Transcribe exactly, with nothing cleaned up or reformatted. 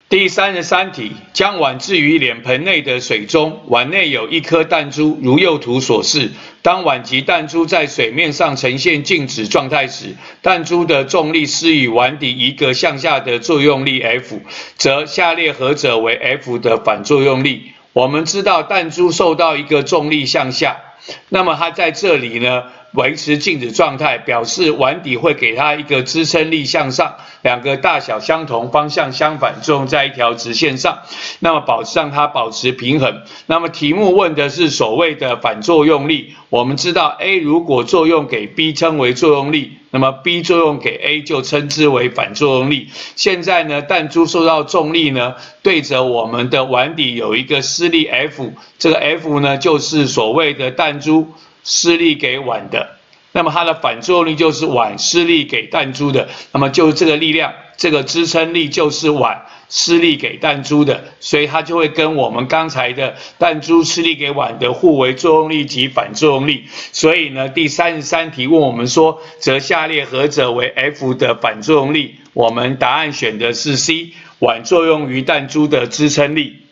第三十三题，将碗置于脸盆内的水中，碗内有一颗弹珠，如右图所示。当碗及弹珠在水面上呈现静止状态时，弹珠的重力施予碗底一个向下的作用力 F， 则下列何者为 F 的反作用力？我们知道弹珠受到一个重力向下，那么它在这里呢？ 维持静止状态，表示碗底会给它一个支撑力向上，两个大小相同、方向相反，作用在一条直线上，那么保持让它保持平衡。那么题目问的是所谓的反作用力，我们知道 A 如果作用给 B 称为作用力，那么 B 作用给 A 就称之为反作用力。现在呢，弹珠受到重力呢，对着我们的碗底有一个施力 F， 这个 F 呢就是所谓的弹珠 施力给碗的，那么它的反作用力就是碗施力给弹珠的，那么就这个力量，这个支撑力就是碗施力给弹珠的，所以它就会跟我们刚才的弹珠施力给碗的互为作用力及反作用力。所以呢，第三十三题问我们说，则下列何者为 F 的反作用力？我们答案选的是 C， 碗作用于弹珠的支撑力。